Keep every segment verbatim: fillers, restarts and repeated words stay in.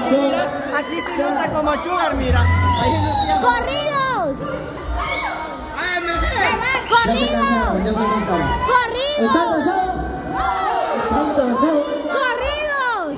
Aquí se nota como sugar, mira. ¡Corridos! ¡Corridos! ¡Corridos! ¡Corridos!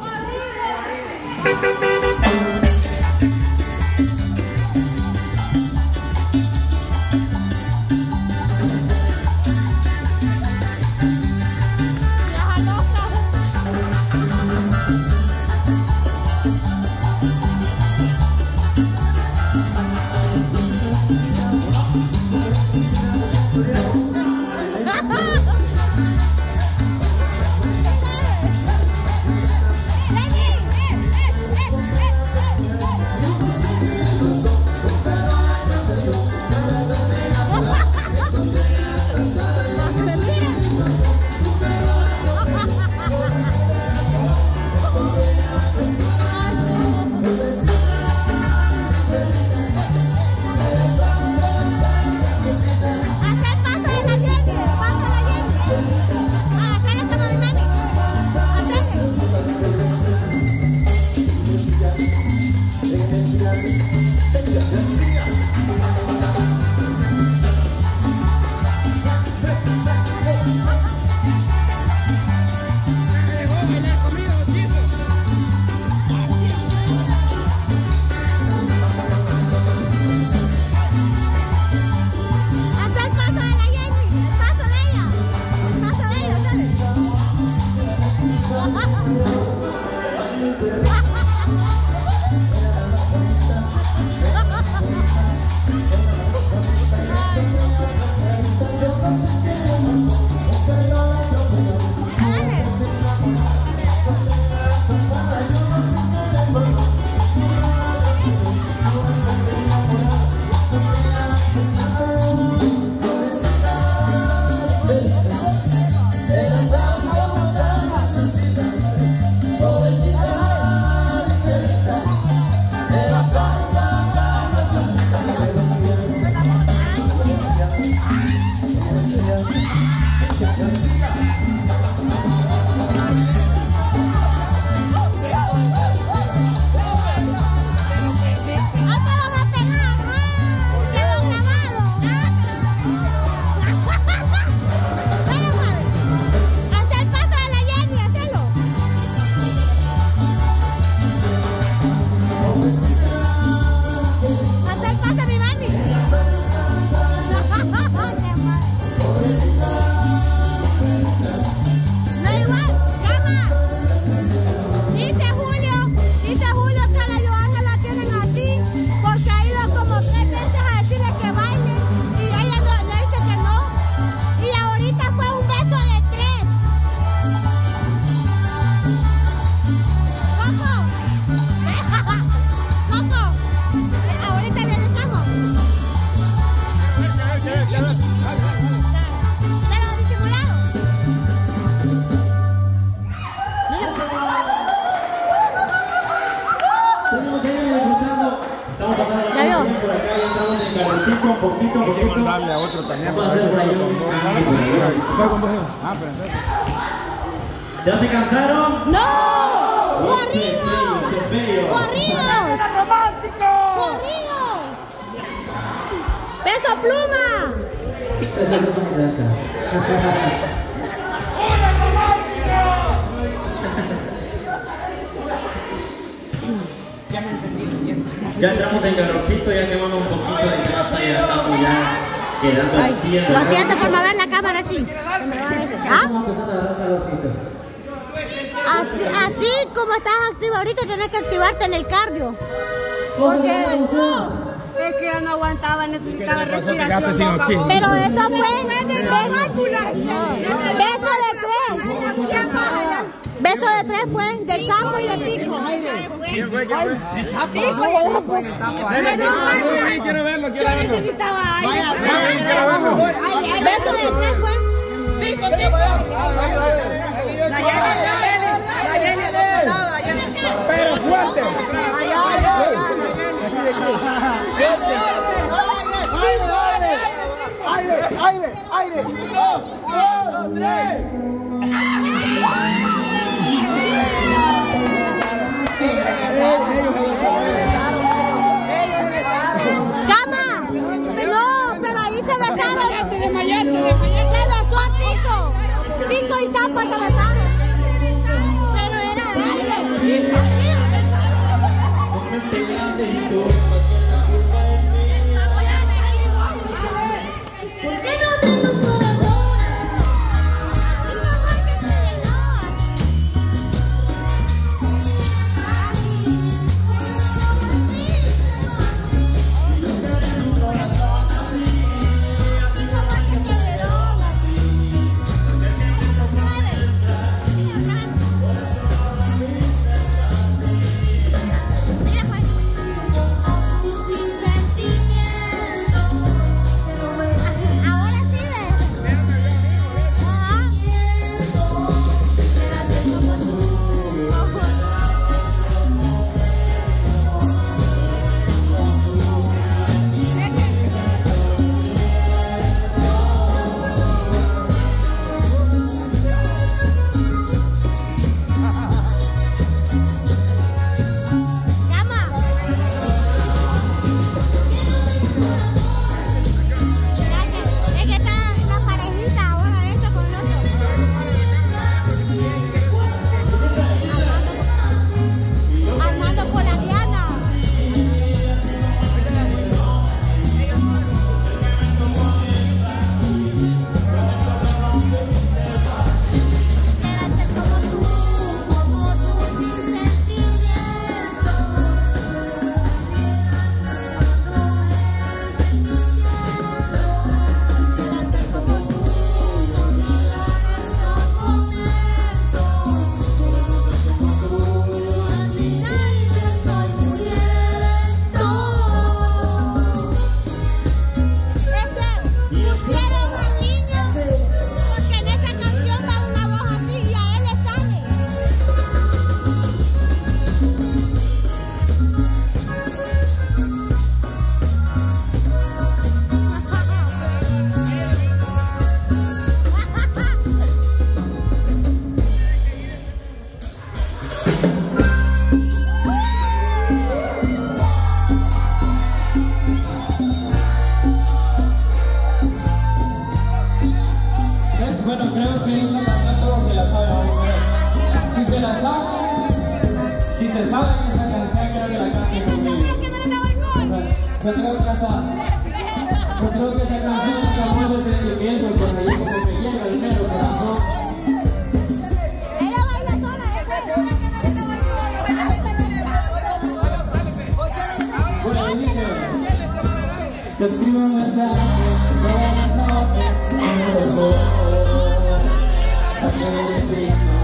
poquito, poquito, poquito. Hay que mandarle a otro también. Vamos a hacer por ahí un... ¿Ya se cansaron? ¡No! ¡Corridos! ¡Corridos! ¡Romántico! ¡Corridos! ¡Peso pluma! Peso pluma de casa. ¡Hola, romántico! Ya me encendí siempre. Ya entramos en calorcito, ya quemamos un poquito de grasa y ya estamos ya quedando al cien. Lo siento por mover la cámara así. ¿Ah? Vamos a empezar a agarrar calorcito. Así, así como estás activo ahorita, tienes que activarte en el cardio. Porque es que ya no aguantaba, necesitaba respiración. pero eso fue beso de tres. Beso de tres fue de sapo y de pico. ¿Quién fue? ¿Quién fue? ¿De sapo? Quiero verlo, quiero verlo. Yo necesitaba aire. Beso de tres fue. Pico, pico. Pero fuerte. Aire, aire, aire. Uno, dos, tres. Tigre, Yo creo que hasta, yo creo que esa canción que vamos a hacer el viento, porque ahí como que llega el mero corazón. Ella baila sola, Bueno, dice, te escribo un mensaje todas las noches en el amor, a todo Cristo.